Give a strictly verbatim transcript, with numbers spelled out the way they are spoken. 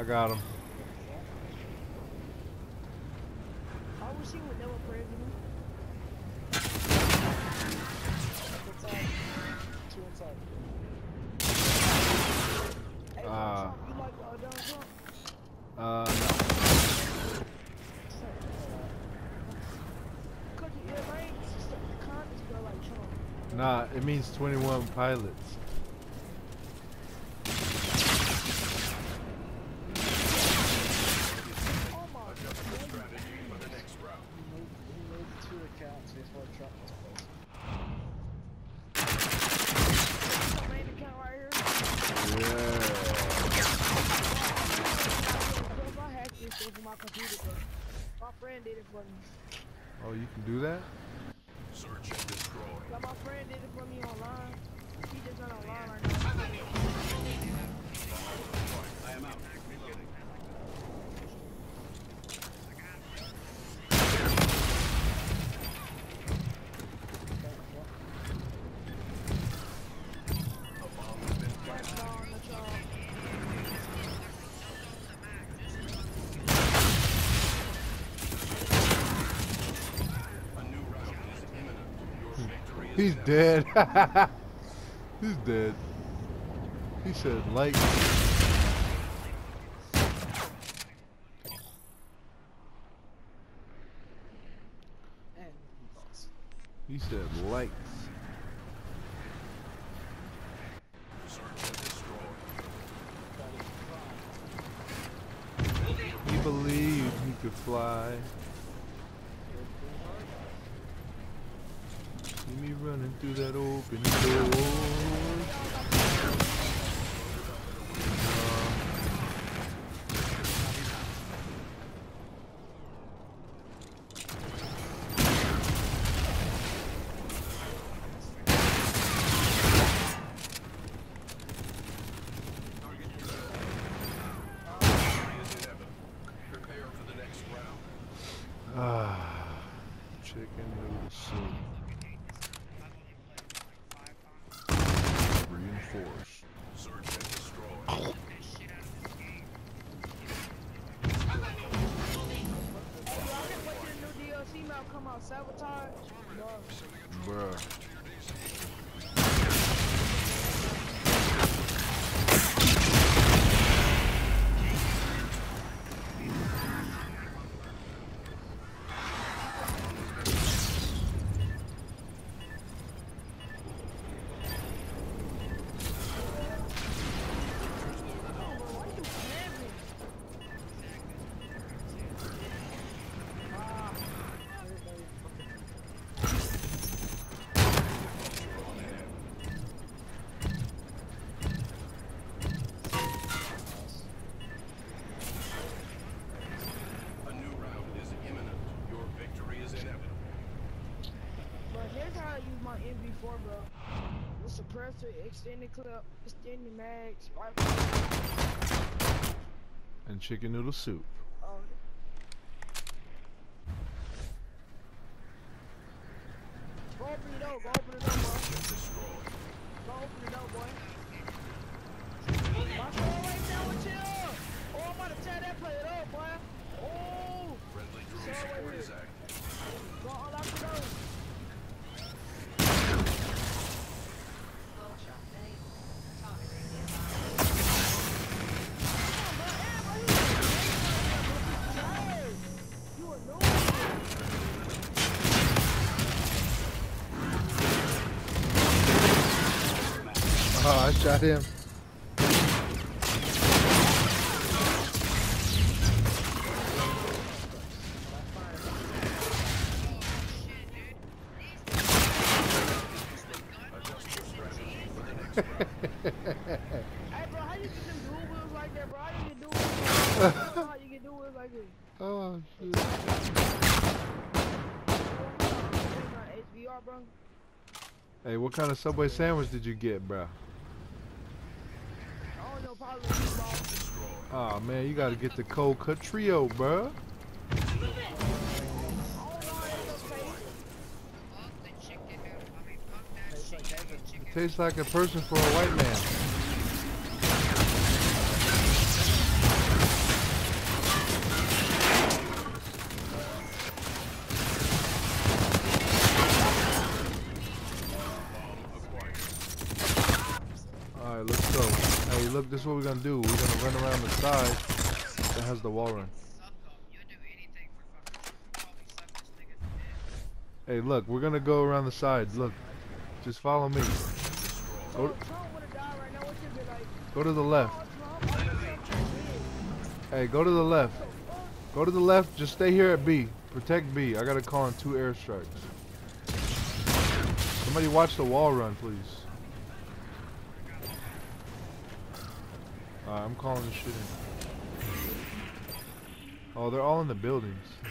I got him. I wish he would never pray for me. Inside. Two inside. Hey, Uh, Trump, you like uh, Donald Trump? Uh, no. Cause it rains, the comments go like Trump. Nah, it means twenty-one pilots. Oh my God. Strategy for the next round. He moved, he moved two accounts. He's what Trump was supposed My main account right here. Yeah. I hacked this thing from my computer, but my friend did it for me. Oh, you can do that? Search and destroy. Like my friend did it for me online. He just not online right now. I am out. Reloading. A bomb has been planted. That's all, that's all. A new round is imminent. Your victory is He's inevitable. dead. He's dead. He said like. and he lost. He said likes. Search and destroy. He believed he could fly. See me running through that open door. Victory is inevitable. Prepare for the next round. Ah, chicken noodle soup. Reinforced. Search and destroy. Hey, bro, I can't wait till the new D L C map come out. Sabotage. Bro. Bruh. Why you camping? Ah, Everybody fucking A new round is imminent. Your victory is inevitable. bro, here's how I use my M V four, bro. With suppressor, extended clip, extended mags, rifle. And chicken noodle soup. Oh, go open it up, go open it up, bro. Destroy. Go open it up, boy. My phone right now with you. Oh, I'm about to tear that plate up, boy. Oh, Friendly drone So support weird. is active. go unlock the door. You a noob. Oh, I shot him. Adjust your strategy for the next round. Hey, bro, how you get them dual wheels like that, bro? How you get dual wheels like that? How you get dual wheels like this? Oh shit. H V R, bro. Hey, what kind of Subway sandwich did you get, bro? I don't know, probably meatball. Destroy. Oh man, you gotta get the cold cut trio, bro. I don't know how it's okay. tastes like heaven. It tastes like a person for a white man. Alright, let's go. Hey, look, this is what we're gonna do. We're gonna run around the side that has the wall run. Hey, look, we're gonna go around the side. Look, just follow me. Go, Trump wanna die right now. What you be like? go to the left. Oh, Trump, I want something big. Hey, go to the left. Go to the left. Just stay here at B. Protect B. I gotta call in two airstrikes. Somebody watch the wall run, please. Alright, I'm calling this shit in. Oh, they're all in the buildings.